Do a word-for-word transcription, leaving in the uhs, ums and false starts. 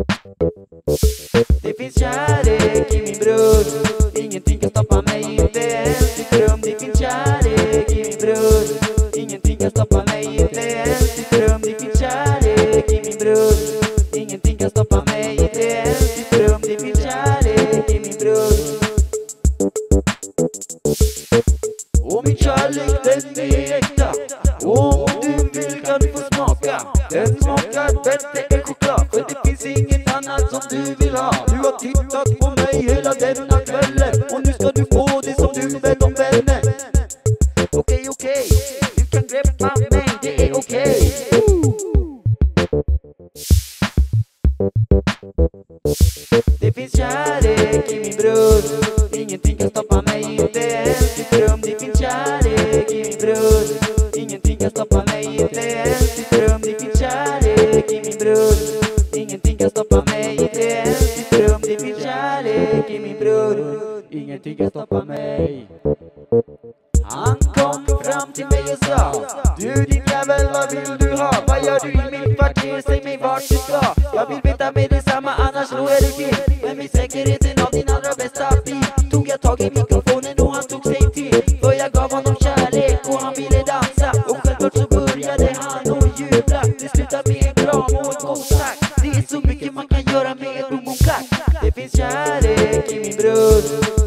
Det finns kärlek i min bror. Ingenting kan stoppa mig, inte ens ditt dröm. Det finns kärlek i min bror. Ingenting kan stoppa mig, inte ens ditt dröm. Det finns kärlek i min bror. Ingenting kan stoppa mig, inte ens ditt dröm. Det finns kärlek i min bror. Och min kärlek den är äkta. Och om du vill kan du få smaka. Den smakar bättre än choklad. För det finns inget annat som du vill ha. Du har tittat på mig hela denna kvällen. Och nu ska du få det som du vet om vänner. Okej, okej, du kan greppa mig, det är okej. Det finns kärlek i min bror. Ingenting kan stoppa mig, inte ens ditt dröm. Det finns kärlek i min bror. Ingenting kan stoppa mig, inte ens ditt dröm. Det finns kärlek i min bror. Ingenting kan stoppa mig, inte ens ditt dröm. Det finns kärlek i min bror. Ingenting kan stoppa mig. Han kom fram till mig och sa: du din jävel, vad vill du ha? Vad gör du i mitt kvarter? Säg mig vart du ska. Jag vill veta med detsamma, annars slår jag dig till. Men med säkerheten av din allra bästa bil tog jag tag i mikrofonen och han tog sig till. För jag gav honom kärlek och han ville dansa. Och självklart så började han att jubla. Det slutade med en kram och ett gott snack. Det är så mycket man kan göra med ett boom-boom-klack. Det finns kärlek i min bror.